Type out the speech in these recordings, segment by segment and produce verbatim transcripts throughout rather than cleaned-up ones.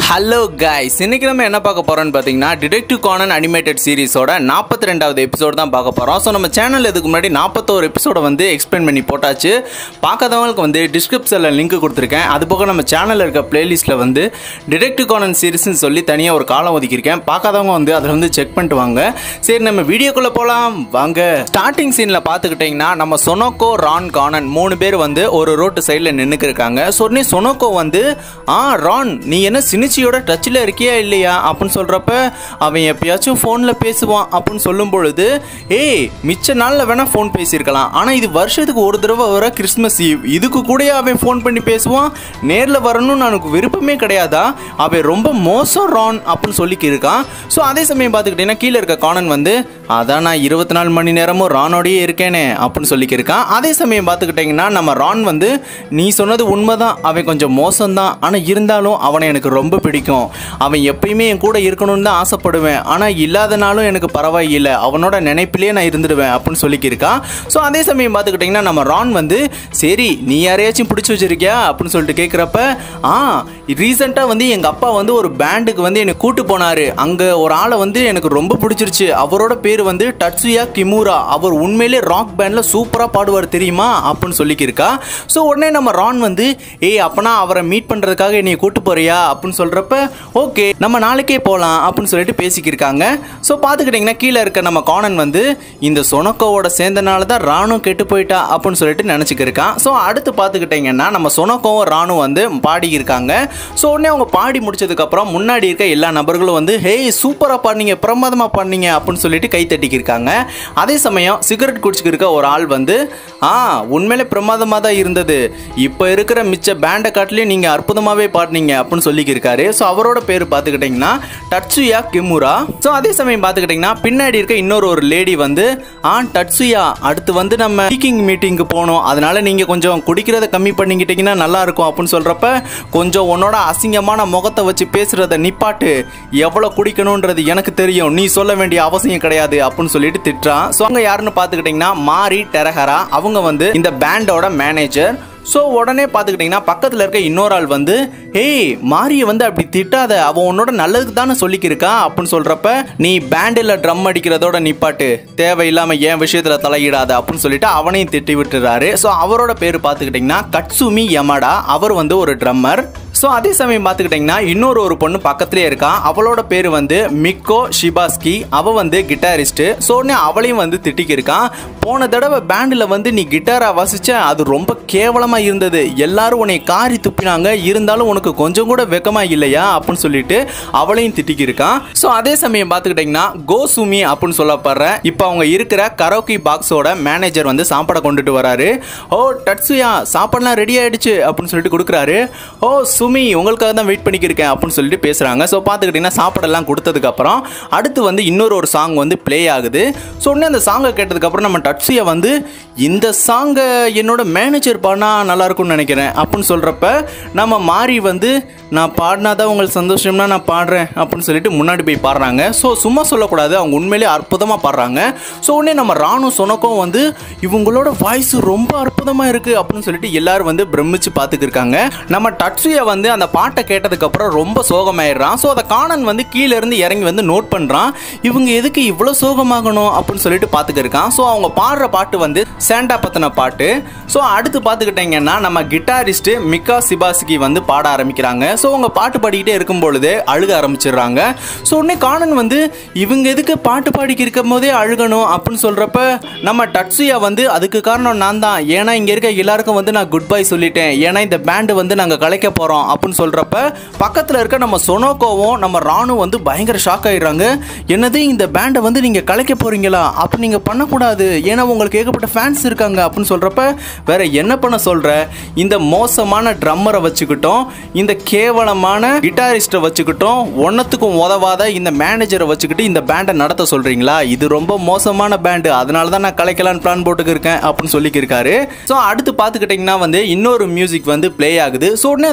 Hello guys, இன்னைக்கு நம்ம என்ன பார்க்க போறோம்னு பார்த்தீங்கன்னா டிடெக்டிவ் கானன் அனிமேட்டட் சீரிஸோட நாற்பத்தி ரெண்டாவது எபிசோடு தான் பார்க்க போகிறோம். ஸோ நம்ம சேனல் இதுக்கு முன்னாடி நாற்பத்தோரு எபிசோட வந்து எக்ஸ்பிளைன் பண்ணி போட்டாச்சு. பார்க்காதவங்களுக்கு வந்து டிஸ்கிரிப்ஷனில் லிங்க் கொடுத்துருக்கேன். அது போக நம்ம சேனலில் இருக்க பிளேலிஸ்ட்டில் வந்து டிடெக்டிவ் கானன் சீரிஸ்ன்னு சொல்லி தனியாக ஒரு காலம் ஒதுக்கியிருக்கேன். பார்க்காதவங்க வந்து அதில் வந்து செக் பண்ணிட்டு வாங்க. சரி, நம்ம வீடியோக்குள்ளே போகலாம் வாங்க. ஸ்டார்டிங் சீனில் பார்த்துக்கிட்டிங்கன்னா நம்ம சொனோக்கோ, ரான், கானன் மூணு பேர் வந்து ஒரு ரோட்டு சைடில் நின்றுக்கு இருக்காங்க. சொன்னே சொனோக்கோ வந்து ஆ ரான், நீ என்ன சினிச்சியோட டச்சில் இருக்கியா இல்லையா அப்படின்னு சொல்கிறப்ப அவன் எப்பயாச்சும் ஃபோனில் பேசுவான் அப்படின்னு சொல்லும் பொழுது, ஏய் மிச்ச நாளில் வேணால் ஃபோன் பேசியிருக்கலாம், ஆனால் இது வருஷத்துக்கு ஒரு தடவை வர கிறிஸ்மஸ் ஈவ், இதுக்கு கூட அவன் ஃபோன் பண்ணி பேசுவான், நேரில் வரணும்னு எனக்கு விருப்பமே கிடையாதா, அவன் ரொம்ப மோசம் ரான் அப்படின்னு சொல்லிக்கி இருக்கான். ஸோ அதே சமயம் பார்த்துக்கிட்டிங்கன்னா கீழே இருக்க கானன் வந்து அதான் நான் இருபத்தி நாலு மணி நேரமும் ரானோடையே இருக்கேனே அப்படின்னு சொல்லிக்கி இருக்கான். அதே சமயம் பார்த்துக்கிட்டிங்கன்னா நம்ம ரான் வந்து நீ சொன்னது உண்மைதான், அவன் கொஞ்சம் மோசம்தான், ஆனால் இருந்தாலும் அவனை எனக்கு ரொம்ப பிடிக்கும், அவன் எப்பயுமே என் கூட இருக்கணும்னு தான் ஆசைப்படுவேன், ஆனால் இல்லாதனாலும் எனக்கு பரவாயில்லை, அவனோட நினைப்பிலே நான் இருந்துடுவேன் அப்படின்னு சொல்லிக்கிருக்கான். ஸோ அதே சமயம் பார்த்துக்கிட்டிங்கன்னா நம்ம ரான் வந்து சரி நீ யாரையாச்சும் பிடிச்சி வச்சிருக்கியா அப்படின்னு சொல்லிட்டு கேட்குறப்ப, ஆ ரீசெண்டாக வந்து எங்கள் அப்பா வந்து ஒரு பேண்டுக்கு வந்து என்னை கூட்டு போனார், அங்கே ஒரு ஆளை வந்து எனக்கு ரொம்ப பிடிச்சிருச்சு, அவரோட பேர் வந்து டட்சுயா கிமுரா, அவர் உண்மையிலே ராக் பேண்டில் சூப்பராக பாடுவார் தெரியுமா அப்படின்னு சொல்லிக்கிருக்கா. ஸோ உடனே நம்ம ரான் வந்து ஏய் அப்பனா அவரை மீட் பண்ணுறதுக்காக என்னை கூட்டு போறியா அப்படின்னு சொல்கிறப்ப ஓகே நம்ம நாளைக்கே போகலாம் அப்படின்னு சொல்லிட்டு பேசிக்கிருக்காங்க. ஸோ பார்த்துக்கிட்டிங்கன்னா கீழே இருக்க நம்ம கானன் வந்து இந்த சொனோக்கோவோட சேர்ந்தனால தான் ராணும் கெட்டு போயிட்டா அப்படின்னு சொல்லிட்டு நினச்சிக்கிருக்கான். ஸோ அடுத்து பார்த்துக்கிட்டிங்கன்னா நம்ம சொனோக்கோவும் ராணும் வந்து பாடிக்கிருக்காங்க. ஸோ உடனே அவங்க பாடி முடிச்சதுக்கப்புறம் முன்னாடி இருக்க எல்லா நபர்களும் வந்து ஹேய் சூப்பராக பாடினீங்க, பிரமாதமாக பாடினீங்க அப்படின்னு சொல்லிட்டு கை தட்டிக்கிருக்காங்க. அதே சமயம் சிகரெட் குடிச்சுக்கிருக்க ஒரு ஆள் வந்து ஆ உண்மையிலே பிரமாதமாக தான் இருந்தது, இப்போ இருக்கிற மிச்ச பேண்டை காட்டிலையும் நீங்கள் அற்புதமாகவே பாடினீங்க அப்படின்னு சொல்லிக்கிருக்காரு. ஸோ அவரோட பேர் பார்த்துக்கிட்டிங்கன்னா டட்சுயா கிமுரா. ஸோ அதே சமயம் பார்த்துக்கிட்டிங்கன்னா பின்னாடி இருக்க இன்னொரு ஒரு லேடி வந்து ஆ டட்சுயா அடுத்து வந்து நம்ம ஸ்பீக்கிங் மீட்டிங்க்கு போகணும், அதனால நீங்கள் கொஞ்சம் குடிக்கிறத கம்மி பண்ணிக்கிட்டிங்கன்னா நல்லா இருக்கும் அப்படின்னு சொல்கிறப்ப கொஞ்சம் உன்னோட அசிங்கமான முகத்தை வச்சு பேசுகிறத நிப்பாட்டு, எவ்வளோ குடிக்கணுன்றது எனக்கு தெரியும், நீ சொல்ல வேண்டிய அவசியம் கிடையாது அப்படின்னு சொல்லிட்டு திட்டுறான். ஸோ அவங்க யாருன்னு பார்த்துக்கிட்டிங்கன்னா மாரி டெரஹரா, அவங்க வந்து இந்த பேண்டோட மேனேஜர். ஸோ உடனே பார்த்துக்கிட்டிங்கன்னா பக்கத்தில் இருக்க இன்னொரு ஆள் வந்து ஏய் மாரியை வந்து அப்படி திட்டாத, அவன் உன்னோட நல்லதுக்கு தானே சொல்லிக்கிருக்கா அப்படின்னு சொல்கிறப்ப நீ பேண்டில் ட்ரம் அடிக்கிறதோட நிப்பாட்டு, தேவையில்லாமல் என் விஷயத்தில் தலையிடாத அப்படின்னு சொல்லிட்டு அவனையும் திட்டி விட்டுறாரு. ஸோ அவரோட பேர் பார்த்துக்கிட்டிங்கன்னா கட்சுமி யமடா, அவர் வந்து ஒரு ட்ரம்மர். ஸோ அதே சமயம் பார்த்துக்கிட்டிங்கன்னா இன்னொரு ஒரு பொண்ணு பக்கத்துலேயே இருக்கான், அவளோட பேர் வந்து மிக்கோ ஷிபாஸ்கி, அவள் வந்து கிட்டாரிஸ்ட்டு. ஸோ உடனே அவளையும் வந்து திட்டிக்கிருக்கான், போன தடவை பேண்டில் வந்து நீ கிட்டாரை வாசிச்ச அது ரொம்ப கேவலமாக இருந்தது, எல்லாரும் உன்னை காரி துப்பினாங்க, இருந்தாலும் உனக்கு கொஞ்சம் கூட வெக்கமா இல்லையா அப்படின்னு சொல்லிட்டு அவளையும் திட்டிக்கிருக்கான். ஸோ அதே சமயம் பார்த்துக்கிட்டிங்கன்னா கோசுமி அப்படின்னு சொல்லப்படுற இப்போ அவங்க இருக்கிற கரோக்கி பாக்ஸோட மேனேஜர் வந்து சாப்பாடை கொண்டுட்டு வராரு. ஓ டட்சுயா சாப்பாடுலாம் ரெடி ஆயிடுச்சு அப்படின்னு சொல்லிட்டு கொடுக்குறாரு. ஓ சுமி உங்களுக்காக தான் வெயிட் பண்ணிக்கிருக்கேன் அப்படின்னு சொல்லிட்டு பேசுகிறாங்க. ஸோ பார்த்துக்கிட்டிங்கன்னா சாப்பாடெல்லாம் கொடுத்ததுக்கப்புறம் அடுத்து வந்து இன்னொரு ஒரு சாங் வந்து ப்ளே ஆகுது. ஸோ உடனே அந்த சாங்கை கேட்டதுக்கப்புறம் நம்ம டட்சுயா வந்து இந்த சாங்கை என்னோட மேனேஜர் பாடினா நல்லா இருக்கும்னு நினைக்கிறேன் அப்படின்னு சொல்கிறப்ப நம்ம மாறி வந்து நான் பாடினாதான் உங்களுக்கு சந்தோஷம்னா நான் பாடுறேன் அப்படின்னு சொல்லிட்டு முன்னாடி போய் பாடுறாங்க. ஸோ சும்மா சொல்லக்கூடாது, அவங்க உண்மையிலே அற்புதமாக பாடுறாங்க. ஸோ உடனே நம்ம ராணும் சொனக்கும் வந்து இவங்களோட வாய்ஸ் ரொம்ப அற்புதமாக இருக்குது அப்படின்னு சொல்லிட்டு எல்லாரும் வந்து பிரமிச்சு பார்த்துக்கிருக்காங்க. நம்ம டட்சுயா வந்து அந்த பாட்டை கேட்டதுக்கப்புறம் ரொம்ப சோகமாயிடுறான். ஸோ அதை கானன் வந்து கீழே இருந்து இறங்கி வந்து நோட் பண்ணுறான், இவங்க எதுக்கு இவ்வளோ சோகமாகணும் அப்படின்னு சொல்லிட்டு பார்த்துக்கிருக்கான். ஸோ அவங்க பாடுற பாட்டு வந்து சாண்டா பற்றின பாட்டு. ஸோ அடுத்து பார்த்துக்கிட்டிங்கன்னா நம்ம கிட்டாரிஸ்ட் மிக்கா சிபாஸ்கி வந்து பாட ஆரம்பிக்கிறாங்க. ஸோ அவங்க பாட்டு பாடிக்கிட்டே இருக்கும் பொழுதே அழுக ஆரம்பிச்சிடுறாங்க. ஸோ உடனே கானன் வந்து இவங்க எதுக்கு பாட்டு பாடிக்கி இருக்கும் போதே அழுகணும் அப்படின்னு சொல்கிறப்ப நம்ம டட்சுயா வந்து அதுக்கு காரணம் நான் தான், ஏன்னா இங்கே இருக்க எல்லாருக்கும் வந்து நான் குட் பை சொல்லிட்டேன், ஏன்னா இந்த பேண்டு வந்து நாங்கள் கலைக்க போகிறோம் அப்படின்னு சொல்கிறப்ப பக்கத்தில் இருக்க நம்ம சொனோக்கோவும் நம்ம ராணும் வந்து பயங்கர ஷாக் ஆகிடுறாங்க. என்னது இந்த பேண்டை வந்து நீங்கள் கலைக்க போகிறீங்களா, அப்போ நீங்கள் பண்ணக்கூடாது, ஏன்னா உங்களுக்கு ஏகப்பட்ட ஃபேன்ஸ் இருக்காங்க அப்படின்னு சொல்கிறப்ப வேற என்ன பண்ண சொல்கிற, இந்த மோசமான ட்ரம்மரை வச்சுக்கிட்டோம், இந்த கேவலமான கிட்டாரிஸ்ட்டை வச்சுக்கிட்டோம், ஒன்னத்துக்கும் உதவாத இந்த மேனேஜரை வச்சுக்கிட்டு இந்த பேண்டை நடத்த சொல்கிறீங்களா, இது ரொம்ப மோசமான பேண்டு, அதனால தான் நான் கலைக்கலான்னு பிளான் போட்டுக்கிருக்கேன் அப்படின்னு சொல்லிக்கிருக்காரு. ஸோ அடுத்து பார்த்துக்கிட்டிங்கன்னா வந்து இன்னொரு மியூசிக் வந்து ப்ளே ஆகுது. ஸோ உடனே அதை கேட்டதுக்கு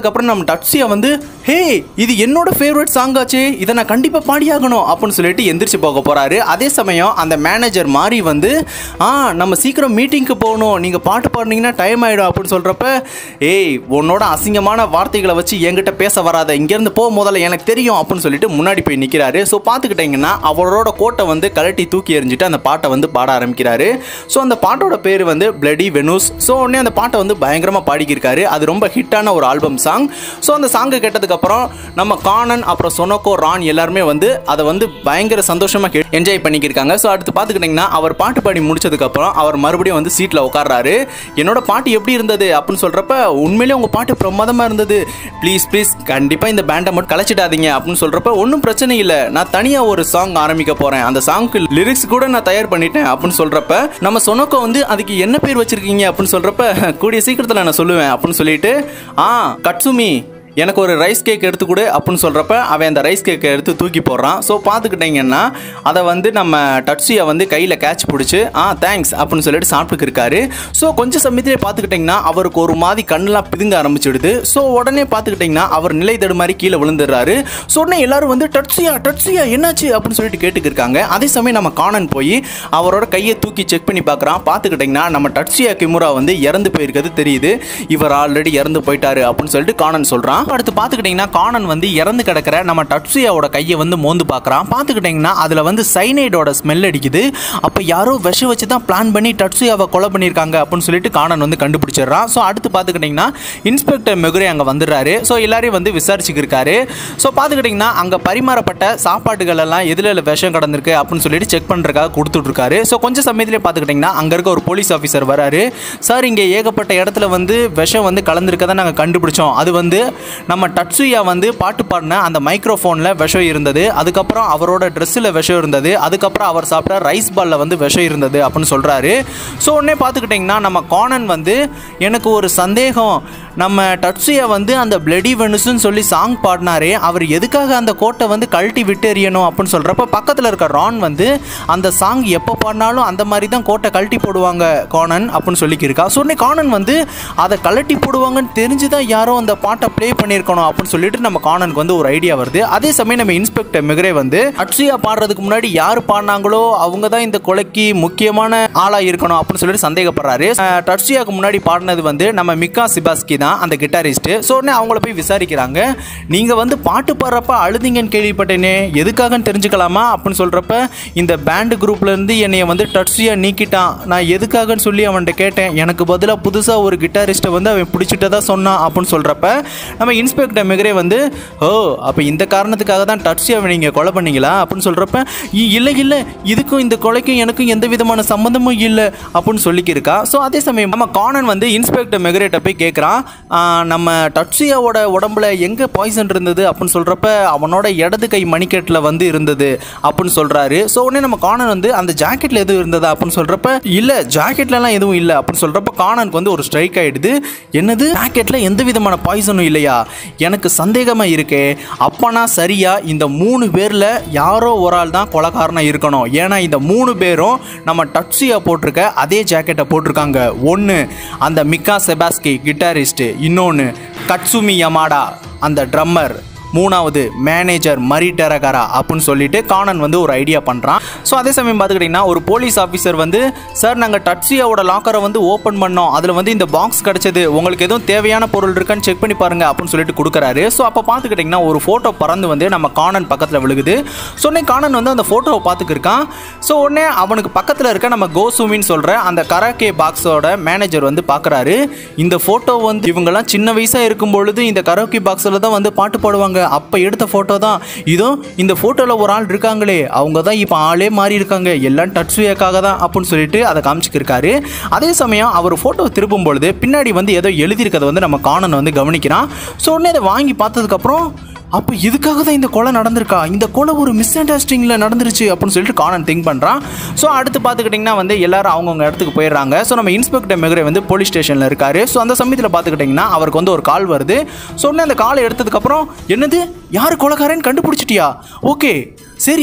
அதுக்கப்புறம் நம்ம டட்சியா வந்து ஹே இது என்னோட ஃபேவரட் சாங் ஆச்சு, இதை நான் கண்டிப்பாக பாடியாகணும் அப்படின்னு சொல்லிட்டு எந்திரிச்சு போக போகிறாரு. அதே சமயம் அந்த மேனேஜர் மாறி வந்து ஆ நம்ம சீக்கிரம் மீட்டிங்க்கு போகணும், நீங்கள் பாட்டு பாடினீங்கன்னா டைம் ஆகிடும் அப்படின்னு சொல்கிறப்ப ஏய் உன்னோட அசிங்கமான வார்த்தைகளை வச்சு என்கிட்ட பேச வராத, இங்கேருந்து போ முதல்ல எனக்கு தெரியும் அப்படின்னு சொல்லிட்டு முன்னாடி போய் நிற்கிறாரு. ஸோ பார்த்துக்கிட்டிங்கன்னா அவரோட கோட்டை வந்து கலட்டி தூக்கி எறிஞ்சிட்டு அந்த பாட்டை வந்து பாட ஆரம்பிக்கிறாரு. ஸோ அந்த பாட்டோட பேர் வந்து பிளடி வெனூஸ். ஸோ உடனே அந்த பாட்டை வந்து பயங்கரமாக பாடிக்கிருக்காரு. அது ரொம்ப ஹிட்டான ஒரு ஆல்பம் சாங். ஸோ அந்த சாங்கை கேட்டதுக்கு அப்புறம் நம்ம கானன் அப்புறம் சொனோக்கோ ரான் எல்லாருமே வந்து அதை வந்து பயங்கர சந்தோஷமாக என்ஜாய் பண்ணிக்கிருக்காங்க. ஸோ அடுத்து பார்த்துக்கிட்டிங்கன்னா அவர் பாட்டு பாடி முடிச்சதுக்கப்புறம் அவர் மறுபடியும் வந்து சீட்டில் உட்கார்றாரு. என்னோட பாட்டு எப்படி இருந்தது அப்படின்னு சொல்கிறப்ப உண்மையிலேயே உங்கள் பாட்டு பிரமாதமாக இருந்தது, ப்ளீஸ் ப்ளீஸ் கண்டிப்பாக இந்த பேண்டை மட்டும் கலைச்சிடாதீங்க அப்படின்னு சொல்கிறப்ப ஒன்றும் பிரச்சனை இல்லை, நான் தனியாக ஒரு சாங் ஆரம்பிக்க போகிறேன், அந்த சாங்க்கு லிரிக்ஸ் கூட நான் தயார் பண்ணிட்டேன் அப்படின்னு சொல்கிறப்ப நம்ம சொனோக்கோ வந்து அதுக்கு என்ன பேர் வச்சிருக்கீங்க அப்படின்னு சொல்கிறப்ப கூடிய சீக்கிரத்தில் நான் சொல்லுவேன் அப்படின்னு சொல்லிட்டு ஆ கட்சுமி எனக்கு ஒரு ரைஸ் கேக் எடுத்து கொடு அப்படின்னு சொல்கிறப்ப அவன் அந்த ரைஸ் கேக்கை எடுத்து தூக்கி போடுறான். ஸோ பார்த்துக்கிட்டிங்கன்னா அதை வந்து நம்ம டட்சியை வந்து கையில் கேட்ச் பிடிச்சி ஆ தேங்க்ஸ் அப்படின்னு சொல்லிட்டு சாப்பிட்டுக்கு இருக்காரு. ஸோ கொஞ்சம் சமயத்திலே பார்த்துக்கிட்டிங்கன்னா அவருக்கு ஒரு மாதிரி கண்ணெலாம் பிதுங்க ஆரம்பிச்சிடுது. ஸோ உடனே பார்த்துக்கிட்டிங்கன்னா அவர் நிலை தடுமாறி கீழே விழுந்துடுறாரு. ஸோ உடனே எல்லாரும் வந்து டட்சியா டட்சியா என்னாச்சு அப்படின்னு சொல்லிட்டு கேட்டுக்கிருக்காங்க. அதே சமயம் நம்ம கானன் போய் அவரோட கையை தூக்கி செக் பண்ணி பார்க்குறான். பார்த்துக்கிட்டிங்கன்னா நம்ம டட்சியா கிமுரா வந்து இறந்து போயிருக்கிறது தெரியுது, இவர் ஆல்ரெடி இறந்து போயிட்டாரு அப்படின்னு சொல்லிட்டு கானன் சொல்கிறான். அடுத்து பார்த்துக்கிட்டிங்கன்னா கானன் வந்து இறந்து கிடக்கிற நம்ம டட்சியாவோட கையை வந்து மோந்து பார்க்குறான். பார்த்துக்கிட்டிங்கன்னா அதில் வந்து சைனைடோட ஸ்மெல் அடிக்குது. அப்போ யாரோ விஷம் வச்சு தான் பிளான் பண்ணி டட்சியாவை கொலை பண்ணியிருக்காங்க அப்படின்னு சொல்லிட்டு கானன் வந்து கண்டுபிடிச்சிடுறான். ஸோ அடுத்து பார்த்துக்கிட்டிங்கன்னா இன்ஸ்பெக்டர் மெகுரே அங்கே வந்துடுறாரு. ஸோ எல்லாரையும் வந்து விசாரிச்சுக்கிருக்காரு. ஸோ பார்த்துக்கிட்டிங்கன்னா அங்கே பரிமாறப்பட்ட சாப்பாடுகள் எல்லாம் எதில் விஷம் கடந்திருக்கு அப்படின்னு சொல்லிட்டு செக் பண்ணுறதுக்காக கொடுத்துட்ருக்காரு. ஸோ கொஞ்சம் சமயத்திலே பார்த்துக்கிட்டிங்கன்னா அங்கே இருக்க ஒரு போலீஸ் ஆஃபீஸர் வராரு. சார் இங்கே ஏகப்பட்ட இடத்துல வந்து விஷம் வந்து கலந்துருக்கதான் நாங்கள் கண்டுபிடிச்சோம், அது வந்து நம்ம டட்சுயா வந்து பாட்டு பாடின அந்த மைக்ரோஃபோனில் விஷம் இருந்தது, அதுக்கப்புறம் அவரோட ட்ரெஸ்ஸில் விஷம் இருந்தது, அதுக்கப்புறம் அவர் சாப்பிட்ட ரைஸ் பாலில் வந்து விஷம் இருந்தது அப்படின்னு சொல்கிறாரு. ஸோ உடனே பார்த்துக்கிட்டிங்கன்னா நம்ம கானன் வந்து எனக்கு ஒரு சந்தேகம், நம்ம டட்சுயா வந்து அந்த பிளடி வெனுஸ்ன்னு சொல்லி சாங் பாடினாரே, அவர் எதுக்காக அந்த கோட்டை வந்து கழட்டி விட்டு எறியணும் அப்படின்னு சொல்கிறப்ப பக்கத்தில் இருக்க ரான் வந்து அந்த சாங் எப்போ பாடினாலும் அந்த மாதிரி தான் கோட்டை கழட்டி போடுவாங்க கானன் அப்படின்னு சொல்லிக்கிருக்கா. ஸோ உடனே கானன் வந்து அதை கழட்டி போடுவாங்கன்னு தெரிஞ்சு தான் யாரோ அந்த பாட்டை ப்ளே பண்ணியிருக்கணும் அப்படின்னு சொல்லிட்டு நம்ம கானனுக்கு வந்து ஒரு ஐடியா வருது. அதே சமயம் நம்ம இன்ஸ்பெக்டர் மெகுரே வந்து டட்சுயா பாடுறதுக்கு முன்னாடி யார் பாடினாங்களோ அவங்க தான் இந்த கொலைக்கு முக்கியமான ஆளாக இருக்கணும் அப்படின்னு சொல்லிட்டு சந்தேகப்படுறாரு. டட்சுயாவுக்கு முன்னாடி பாடினது வந்து நம்ம மிக்கா சிபாஸ்கி தான், அந்த கிட்டாரிஸ்ட். ஸோ உடனே அவங்கள போய் விசாரிக்கிறாங்க. நீங்கள் வந்து பாட்டு பாடுறப்ப அழுதிங்கன்னு கேள்விப்பட்டேனே, எதுக்காகன்னு தெரிஞ்சுக்கலாமா அப்படின்னு சொல்கிறப்ப இந்த பேண்டு குரூப்லேருந்து என்னைய வந்து டட்சுயா நீக்கிட்டான், நான் எதுக்காகன்னு சொல்லி அவன்கிட்ட கேட்டேன், எனக்கு பதிலாக புதுசாக ஒரு கிட்டாரிஸ்ட்டை வந்து அவன் பிடிச்சிட்டதா சொன்னான் அப்படின்னு சொல்கிறப்ப நம்ம இன்ஸ்பெக்டர் மெகுரே வந்து ஓ அப்போ இந்த காரணத்துக்காக தான் டட்சியாவை நீங்கள் கொலை பண்ணீங்களா அப்படின்னு சொல்கிறப்ப இல்லை இல்லை இதுக்கும் இந்த கொலைக்கும் எனக்கும் எந்த விதமான சம்மந்தமும் இல்லை அப்படின்னு சொல்லிக்கிருக்கா. ஸோ அதே சமயம் நம்ம கானன் வந்து இன்ஸ்பெக்டர் மெகுரேட்ட போய் கேட்குறான், நம்ம டட்சியாவோட உடம்புல எங்கே பாய்சன் இருந்தது அப்படின்னு சொல்கிறப்ப அவனோட இடது கை மணிக்கட்டில் வந்து இருந்தது அப்படின்னு சொல்கிறாரு. ஸோ உடனே நம்ம கானன் வந்து அந்த ஜாக்கெட்டில் எதுவும் இருந்ததா அப்படின்னு சொல்கிறப்ப இல்லை ஜாக்கெட்லலாம் எதுவும் இல்லை அப்படின்னு சொல்கிறப்ப கானனுக்கு வந்து ஒரு ஸ்ட்ரைக் ஆகிடுது. என்னது ஜாக்கெட்டில் எந்த விதமான பாய்சனும் இல்லையா, எனக்கு சந்தேகமாக இருக்கே, அப்பனா சரியா இந்த மூணு பேரில் யாரோ ஒரு ஆள் தான் கொலைகாரனாக இருக்கணும். ஏன்னா இந்த மூணு பேரும் நம்ம டட்சியா போட்டிருக்க அதே ஜாக்கெட்டை போட்டிருக்காங்க. ஒன்று அந்த மிக்கா செபாஸ்கி கிட்டாரிஸ்ட், இன்னொன்று கட்சுமி யமாடா அந்த ட்ரம்மர், மூணாவது மேனேஜர் மரி டெரகரா அப்படின்னு சொல்லிட்டு கானன் வந்து ஒரு ஐடியா பண்ணுறான். ஸோ அதே சமயம் பார்த்துக்கிட்டிங்கன்னா ஒரு போலீஸ் ஆஃபீஸர் வந்து சார் நாங்கள் டட்சியாவோட லாக்கரை வந்து ஓப்பன் பண்ணோம், அதில் வந்து இந்த பாக்ஸ் கிடச்சது, உங்களுக்கு எதுவும் தேவையான பொருள் இருக்கான்னு செக் பண்ணி பாருங்கள் அப்படின்னு சொல்லிட்டு கொடுக்குறாரு. ஸோ அப்போ பார்த்துக்கிட்டிங்கன்னா ஒரு ஃபோட்டோ பறந்து வந்து நம்ம கானன் பக்கத்தில் விழுகுது. ஸோ உடனே கானன் வந்து அந்த ஃபோட்டோவை பார்த்துக்கிருக்கான். ஸோ உடனே அவனுக்கு பக்கத்தில் இருக்க நம்ம கோசுமின்னு சொல்கிற அந்த கராக்கே பாக்ஸோட மேனேஜர் வந்து பார்க்குறாரு. இந்த ஃபோட்டோ வந்து இவங்கெல்லாம் சின்ன வயசாக இருக்கும் பொழுது இந்த கராக்கே பாக்ஸில் தான் வந்து பாட்டு பாடுவாங்க, அப்போ எடுத்த ஃபோட்டோ தான் இதோ, இந்த ஃபோட்டோவில் ஒரு ஆள் இருக்காங்களே அவங்க தான் இப்போ ஆளே மாறி இருக்காங்க, எல்லாம் டட்சுயாக்காக தான் அப்படின்னு சொல்லிட்டு அதை காமிச்சிக்கிருக்காரு. அதே சமயம் அவர் ஃபோட்டோவை திருப்பும் பொழுது பின்னாடி வந்து ஏதோ எழுதியிருக்கிறத வந்து நம்ம கானன் வந்து கவனிக்கிறான். ஸோ உடனே அதை வாங்கி பார்த்ததுக்கப்புறம் அப்போ இதுக்காக தான் இந்த கொலை நடந்திருக்கா, இந்த கொலை ஒரு மிஸ் அண்டர்ஸ்டாண்டிங்கில் நடந்துருச்சு அப்படின்னு சொல்லிட்டு கானன் திங்க் பண்ணுறான். ஸோ அடுத்து பார்த்துக்கிட்டிங்கன்னா வந்து எல்லாரும் அவங்கவுங்க இடத்துக்கு போயிடுறாங்க. ஸோ நம்ம இன்ஸ்பெக்டர் மெகுரே வந்து போலீஸ் ஸ்டேஷனில் இருக்காரு. ஸோ அந்த சமயத்தில் பார்த்துக்கிட்டிங்கன்னா அவருக்கு வந்து ஒரு கால் வருது. ஸோ உடனே அந்த காலை எடுத்ததுக்கப்புறம் என்னது யார் கொலைக்காரன்னு கண்டுபிடிச்சிட்டியா, ஓகே சரி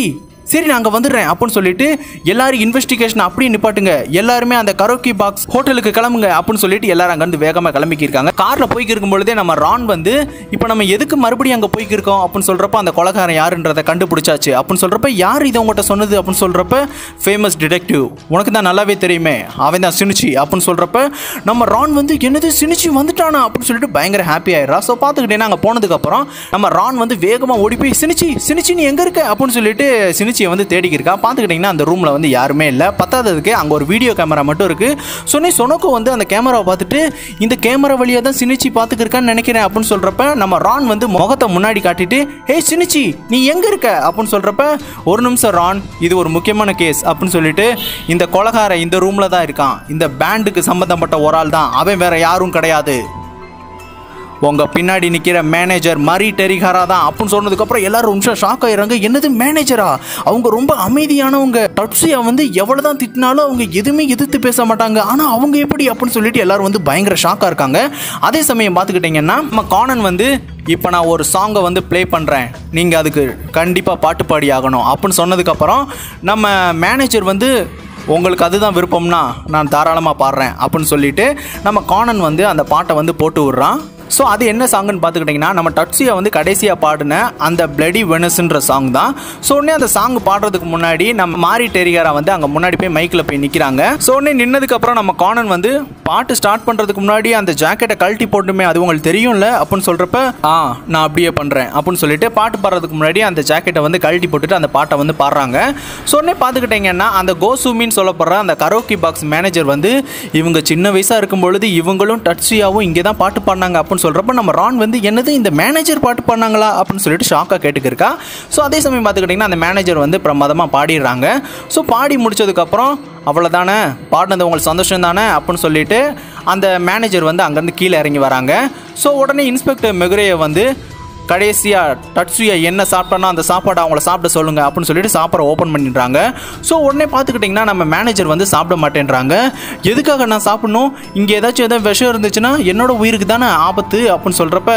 சரி நான் அங்கே வந்துடுறேன் அப்படின்னு சொல்லிட்டு எல்லாரும் இன்வெஸ்டிகேஷன் அப்படியே நிப்பாட்டுங்க, எல்லாருமே அந்த கரோக்கி பாக்ஸ் ஹோட்டலுக்கு கிளம்புங்க அப்படின்னு சொல்லிட்டு எல்லாரும் அங்கேருந்து வேகமாக கிளம்பிக்கிருக்காங்க. காரில் போய்க்கு இருக்கும் பொழுதே நம்ம ரான் வந்து இப்போ நம்ம எதுக்கு மறுபடியும் அங்கே போய்க்கிருக்கோம் அப்படின்னு சொல்கிறப்ப அந்த கொலைகாரன் யாருன்றதை கண்டுபிடிச்சாச்சு அப்படின்னு சொல்கிறப்ப யார் இதை உங்கள்கிட்ட சொன்னது அப்படின்னு சொல்கிறப்ப ஃபேமஸ் டிடெக்டிவ், உனக்கு தான் நல்லாவே தெரியுமே, அவன் தான் சினிச்சி அப்படின்னு சொல்கிறப்ப நம்ம ரான் வந்து என்னது சினிச்சி வந்துட்டானா அப்படின்னு சொல்லிட்டு பயங்கர ஹாப்பி ஆயிடுறா. ஸோ பார்த்துக்கிட்டேன்னா அங்கே போனதுக்கப்புறம் நம்ம ரான் வந்து வேகமாக ஓடி போய் சினிச்சி சினிச்சி நீ எங்கே இருக்க அப்படின்னு சொல்லிட்டு சினிச்சியை வந்து தேடிக்கிருக்கா. பார்த்துக்கிட்டிங்கன்னா அந்த ரூமில் வந்து யாருமே இல்லை, பத்தாததுக்கு அங்கே ஒரு வீடியோ கேமரா மட்டும் இருக்குது. சொன்னே சொனக்கும் வந்து அந்த கேமராவை பார்த்துட்டு இந்த கேமரா வழியாக தான் சினிச்சி பார்த்துக்கிருக்கான்னு நினைக்கிறேன் அப்படின்னு சொல்கிறப்ப நம்ம ரான் வந்து முகத்தை முன்னாடி காட்டிட்டு ஹே சினிச்சி நீ எங்கே இருக்க அப்படின்னு சொல்கிறப்ப ஒரு நிமிஷம் ரான், இது ஒரு முக்கியமான கேஸ் அப்படின்னு சொல்லிட்டு இந்த கொலைகார இந்த ரூமில் தான் இருக்கான், இந்த பேண்டுக்கு சம்பந்தப்பட்ட ஒரு ஆள் தான், அவன் வேற யாரும் கிடையாது, உங்க பின்னாடி நிற்கிற மேனேஜர் மரி டெரிகாரா தான் அப்படின்னு சொன்னதுக்கப்புறம் எல்லாரும் நிமிஷம் ஷாக் ஆயிடுறாங்க. என்னது மேனேஜரா? அவங்க ரொம்ப அமைதியானவங்க, டட்ஸியா வந்து எவ்வளோ தான் திட்டினாலும் அவங்க எதுவுமே எதிர்த்து பேச மாட்டாங்க, ஆனால் அவங்க எப்படி அப்படின்னு சொல்லிட்டு எல்லாரும் வந்து பயங்கர ஷாக்காக இருக்காங்க. அதே சமயம் பார்த்துக்கிட்டிங்கன்னா நம்ம கானன் வந்து இப்போ நான் ஒரு சாங்கை வந்து ப்ளே பண்ணுறேன், நீங்கள் அதுக்கு கண்டிப்பாக பாட்டு பாடி ஆகணும் அப்படின்னு சொன்னதுக்கப்புறம் நம்ம மேனேஜர் வந்து உங்களுக்கு அதுதான் விருப்பம்னா நான் தாராளமாக பாடுறேன் அப்படின்னு சொல்லிட்டு நம்ம கானன் வந்து அந்த பாட்டை வந்து போட்டு விட்றான். ஸோ அது என்ன சாங்குன்னு பார்த்துக்கிட்டிங்கன்னா நம்ம டட்ஸியா வந்து கடைசியாக பாடின அந்த பிளடி வெனஸ்ன்ற சாங் தான். ஸோ உடனே அந்த சாங் பாடுறதுக்கு முன்னாடி நம்ம மாரி டெரிகாரா வந்து அங்கே முன்னாடி போய் மைக்கில் போய் நிற்கிறாங்க. ஸோ உடனே நின்னதுக்கப்புறம் நம்ம கானன் வந்து பாட்டு ஸ்டார்ட் பண்ணுறதுக்கு முன்னாடி அந்த ஜாக்கெட்டை கழட்டி போட்டுமே அது உங்களுக்கு தெரியும்ல அப்படின்னு சொல்கிறப்ப ஆ நான் அப்படியே பண்ணுறேன் அப்படின்னு சொல்லிட்டு பாட்டு பாடுறதுக்கு முன்னாடி அந்த ஜாக்கெட்டை வந்து கழட்டி போட்டுட்டு அந்த பாட்டை வந்து பாடுறாங்க. ஸோ உடனே பார்த்துக்கிட்டிங்கன்னா அந்த கோசுமின்னு சொல்லப்படுற அந்த கரோக்கி பாக்ஸ் மேனேஜர் வந்து இவங்க சின்ன வயசாக இருக்கும் பொழுது இவங்களும் டட்ஸியாவும் இங்கே தான் பாட்டு பாடினாங்க அப்படின்னு சொல்கிறப்ப நம்ம ரான் வந்து என்னது இந்த மேனேஜர் பாட்டு பண்ணாங்களா அப்படின்னு சொல்லிட்டு ஷாக்காக கேட்டுக்கிருக்கா. ஸோ அதே சமயம் பார்த்துக்கிட்டிங்கன்னா அந்த மேனேஜர் வந்து பிரமாதமாக பாடிடுறாங்க. ஸோ பாடி முடிச்சதுக்கப்புறம் அவ்வளோதானே, பாடினது உங்களுக்கு சந்தோஷம் தானே அப்படின்னு சொல்லிட்டு அந்த மேனேஜர் வந்து அங்கேருந்து கீழே இறங்கி வராங்க. ஸோ உடனே இன்ஸ்பெக்டர் மெகுரேயை வந்து கடைசியாக டட்ஸியா என்ன சாப்பிட்டோன்னா அந்த சாப்பாடை அவங்கள சாப்பிட சொல்லுங்கள் அப்படின்னு சொல்லிட்டு சாப்பாடை ஓப்பன் பண்ணிடுறாங்க. ஸோ உடனே பார்த்துக்கிட்டிங்கன்னா நம்ம மேனேஜர் வந்து சாப்பிட மாட்டேன்றாங்க. எதுக்காக நான் சாப்பிடணும், இங்கே ஏதாச்சும் எதாவது விஷம் இருந்துச்சுன்னா என்னோட உயிருக்கு தானே ஆபத்து அப்படின்னு சொல்கிறப்ப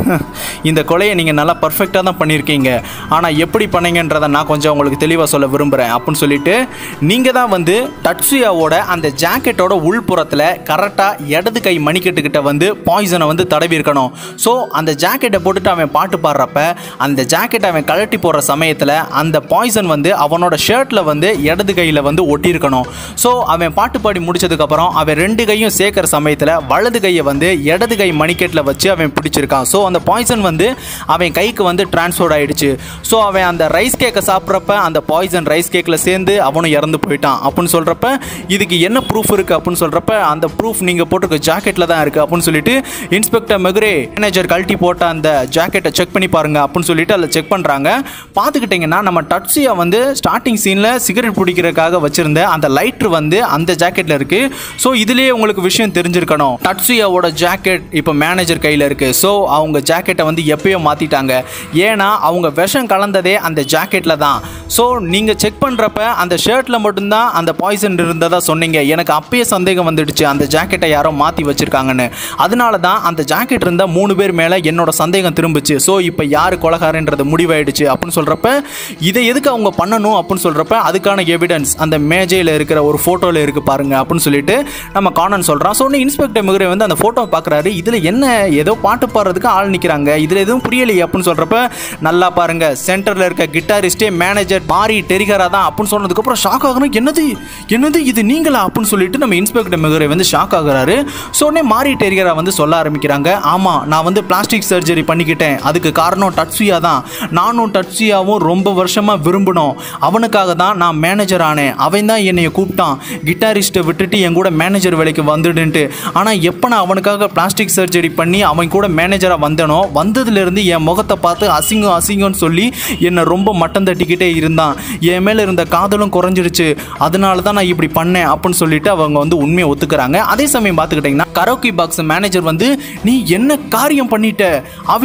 இந்த கொலையை நீங்கள் நல்லா பர்ஃபெக்டாக தான் பண்ணியிருக்கீங்க, ஆனால் எப்படி பண்ணீங்கன்றதை நான் கொஞ்சம் உங்களுக்கு தெளிவாக சொல்ல விரும்புகிறேன் அப்படின்னு சொல்லிட்டு நீங்கள் தான் வந்து டட்ஸியாவோட அந்த ஜாக்கெட்டோட உள்புறத்தில் கரெக்டாக இடது கை மணிக்கட்டுக்கிட்ட வந்து பாய்சனை வந்து தடவி இருக்கணும். ஸோ அந்த ஜாக்கெட்டை போட்டுட்டு அவன் பாட்டு பாடுறப்ப அந்த ஜாக்கெட் அவன் கழட்டி போடுற சமயத்தில் அந்த பாய்சன் வந்து அவனோட ஷர்ட்டில் வந்து இடது கையில் வந்து ஒட்டியிருக்கணும். ஸோ அவன் பாட்டு பாடி முடிச்சதுக்கப்புறம் அவன் ரெண்டு கையும் சேர்க்குற சமயத்தில் வலது கையை வந்து இடது கை மணிக்கேட்டில் வச்சு அவன் பிடிச்சிருக்கான். ஸோ அந்த பாய்சன் வந்து அவன் கைக்கு வந்து டிரான்ஸ்ஃபர் ஆகிடுச்சு. ஸோ அவன் அந்த ரைஸ் கேக்கை சாப்பிட்றப்ப அந்த பாய்சன் ரைஸ் கேக்கில் சேர்ந்து அவனும் இறந்து போயிட்டான் அப்படின்னு சொல்கிறப்ப இதுக்கு என்ன ப்ரூஃப் இருக்குது அப்படின்னு சொல்கிறப்ப அந்த ப்ரூஃப் நீங்கள் போட்டிருக்க ஜாக்கெட்டில் தான் இருக்குது அப்படின்னு சொல்லிட்டு இன்ஸ்பெக்டர் மெகுரே மேனேஜர் கழட்டி போட்ட அந்த ஜாக்கெட் செக் பண்ணி பாருங்க அப்படின்னு சொல்லிட்டு அதில் செக் பண்ணுறாங்க. பார்த்துக்கிட்டிங்கன்னா நம்ம டட்ஸியா வந்து ஸ்டார்டிங் சீனில் சிகரெட் பிடிக்கிறதுக்காக வச்சிருந்த அந்த லைட்ரு வந்து அந்த ஜாக்கெட்டில் இருக்குது. ஸோ இதுலேயே உங்களுக்கு விஷயம் தெரிஞ்சிருக்கணும், டட்ஸியாவோட ஜாக்கெட் இப்போ மேனேஜர் கையில் இருக்குது. ஸோ அவங்க ஜாக்கெட்டை வந்து எப்பயோ மாற்றிட்டாங்க, ஏன்னா அவங்க விஷம் கலந்ததே அந்த ஜாக்கெட்டில் தான். ஸோ நீங்கள் செக் பண்ணுறப்ப அந்த ஷர்ட்டில் மட்டும்தான் அந்த பாய்சன் இருந்ததா சொன்னீங்க, எனக்கு அப்பயே சந்தேகம் வந்துடுச்சு அந்த ஜாக்கெட்டை யாரோ மாற்றி வச்சுருக்காங்கன்னு. அதனால தான் அந்த ஜாக்கெட் இருந்த மூணு பேர் மேலே என்னோட சந்தேகம் திரும்பிச்சு. ஸோ இப்போ யார் கொலைகாரன்றது முடிவாயிடுச்சு அப்படின்னு சொல்கிறப்ப இதை எதுக்கு அவங்க பண்ணணும் அப்படின்னு சொல்கிறப்ப அதுக்கான எவிடன்ஸ் அந்த மேஜையில் இருக்கிற ஒரு ஃபோட்டோவில் இருக்குது பாருங்க அப்படின்னு சொல்லிட்டு நம்ம கானன் சொல்கிறான். ஸோ ஒன்று இன்ஸ்பெக்டர் மெகுரே வந்து அந்த ஃபோட்டோ பார்க்குறாரு, இதில் என்ன ஏதோ பாட்டு பாடுறதுக்கு ஆள் நிற்கிறாங்க, இதில் எதுவும் புரியலையே அப்படின்னு சொல்கிறப்ப நல்லா பாருங்க சென்டரில் இருக்க கிட்டாரிஸ்டே மேனேஜர் மாரி டெரிகாரா தான் அப்படின்னு சொன்னதுக்கப்புறம் ஷாக் ஆகணும். என்னது என்னது இது நீங்களா அப்படின்னு சொல்லிட்டு நம்ம இன்ஸ்பெக்டர் மெகுரே வந்து ஷாக் ஆகுறாரு. ஸோ உடனே மாரி டெரிகாரா வந்து சொல்ல ஆரம்பிக்கிறாங்க, ஆமாம் நான் வந்து பிளாஸ்டிக் சர்ஜரி பண்ணிக்கிட்டேன், அதுக்கு காரணம் டட்ஸியா தான், நானும் டட்ஸியாவும் ரொம்ப வருஷமாக விரும்பினோம், அவனுக்காக தான் நான் மேனேஜர் ஆனேன், அவன் தான் என்னை கூப்பிட்டான் கிட்டாரிஸ்ட்டை விட்டுட்டு என் கூட மேனேஜர் வேலைக்கு வந்துடுன்ட்டு. ஆனால் எப்போ நான் அவனுக்காக பிளாஸ்டிக் சர்ஜரி பண்ணி அவன் கூட மேனேஜராக வந்தனோ வந்ததுலேருந்து என் முகத்தை பார்த்து அசிங்கம் அசிங்கம்னு சொல்லி என்னை ரொம்ப மட்டம் தட்டிக்கிட்டே இருந்தான், என் மேலே இருந்த காதலும் குறைஞ்சிருச்சு, அதனால தான் நான் இப்படி பண்ணேன் அப்படின்னு சொல்லிட்டு அவங்க வந்து உண்மையை ஒத்துக்கிறாங்க. அதே சமயம் பார்த்துக்கிட்டிங்கன்னா கரோக்கி பாக்ஸ் மேனேஜர் வந்து நீ என்ன காரியம் பண்ணிட்ட, அவன் உன்னை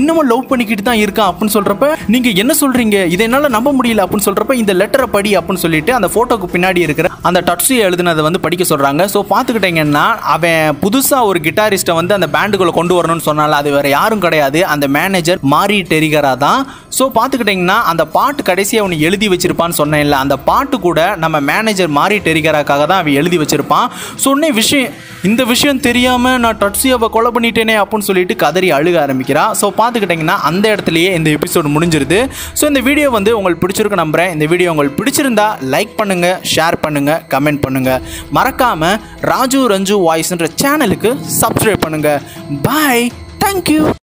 இன்னமும் லவ் பண்ணிக்கிட்டு தான் இருக்கான் அப்படின்னு சொல்றப்ப நீங்க என்ன சொல்றீங்க, இதை என்னால நம்ப முடியல அப்படின்னு சொல்றப்ப இந்த லெட்டரை படி அப்படின்னு சொல்லிட்டு அந்த போட்டோக்கு பின்னாடி இருக்கிற அந்த டட்ஸி எழுதுனதை வந்து படிக்க சொல்றாங்க. ஸோ பார்த்துக்கிட்டீங்கன்னா அவன் புதுசா ஒரு கிட்டாரிஸ்ட்டை வந்து அந்த பேண்டுக்குள்ள கொண்டு வரணும்னு சொன்னால அது வேற யாரும் கிடையாது, அந்த மேனேஜர் மாரி டெரிகரா தான். ஸோ பார்த்துக்கிட்டீங்கன்னா அந்த பாட்டு கடைசியாக அவனை எழுதி வச்சிருப்பான்னு சொன்னேன்ல, அந்த பாட்டு கூட நம்ம மேனேஜர் மாரி டெரிகராக்காக தான் அவன் எழுதி வச்சிருப்பான். சொன்ன விஷயம் இந்த விஷயம் தெரியாம நான் டட்ஸியாவை கொலை பண்ணிட்டேனே அப்படின்னு சொல்லிட்டு கதறி அழுக ஆரம்பிக்கிறா. ஸோ பார்த்துக்கிட்டீங்கன்னா அந்த இடத்துலயே இந்த எபிசோடு முடிஞ்சிருது. ஸோ இந்த வீடியோ வந்து உங்களுக்கு பிடிச்சிருக்கு நம்புறேன். இந்த வீடியோ உங்களுக்கு பிடிச்சிருந்தா லைக் பண்ணுங்க, ஷேர் பண்ணுங்க, கமெண்ட் பண்ணுங்க. மறக்காம ராஜு ரஞ்சு வாய்ஸ்ன்ற சேனலுக்கு சப்ஸ்கிரைப் பண்ணுங்க. Bye, thank you.